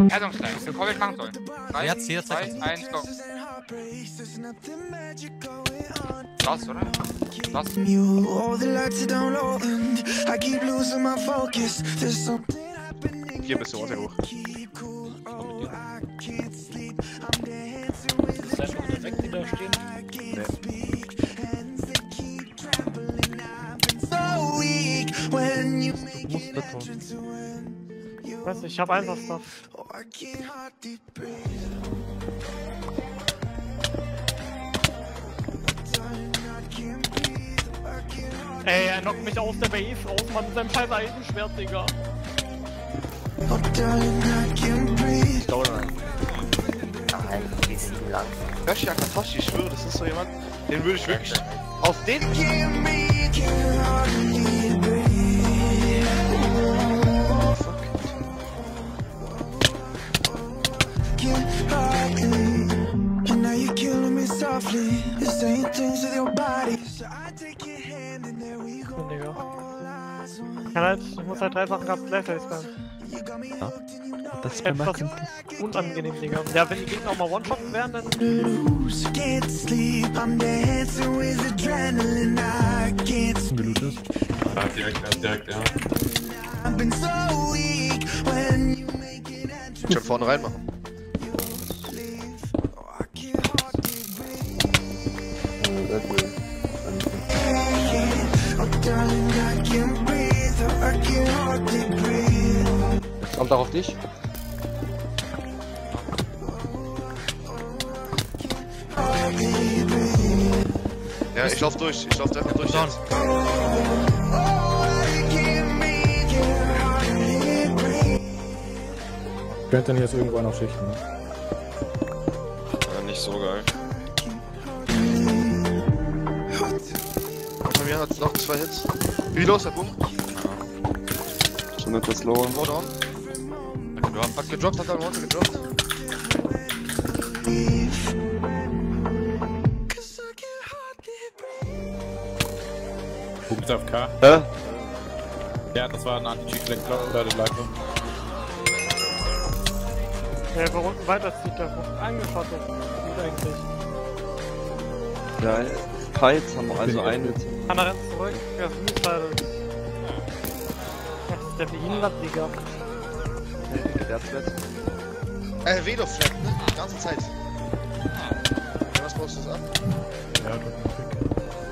Erdungsstein. Wir kommen, ich machen soll. 3, Jetzt, hier, 2, 1, go. Das, oder? Das. Hier bist du hoch. Ist einfach direkt wieder stehen. Weiß nicht, ich hab einfach Stuff. Ey, er knockt mich aus der Base raus, Mann, mit seinem scheiß Eisenschwert, Digga. Ich dauere rein. Nein, die ist lang. Yoshi Akatoshi, ich schwöre, das ist so jemand, den würde ich wirklich aus den... Ich muss halt 3 Sachen gleichzeitig spammen. Ja, das ist Etwas unangenehm, Digga. Ja, wenn die Gegner auch mal One-Shotten wären, dann... Minute. Ja, direkt, ja. Schon vorne reinmachen. Kommt auch auf dich. Ja, ich lauf durch. Ich lauf einfach durch. Jetzt. Könnte dann jetzt irgendwo noch schichten, ne? Ja, nicht so geil. Bei mir hat's noch 2 Hits. Wie los, der Punkt? Schon etwas lower. Down. Hat gedroppt, hat er runter gedroppt. Punkt auf K. Hä? Ja, das war ein Anti-Cheat oder die Leitung. Der war unten weiterzieht, der wurde eingeschottet. Gut eigentlich. Ja, Kites haben wir also eine. Hanna rennt zurück, er ist Miesfeiert. Das ist der behindert, Digga. Vedo flat, ne? Die ganze Zeit. Was baust du das ab? Ja, du.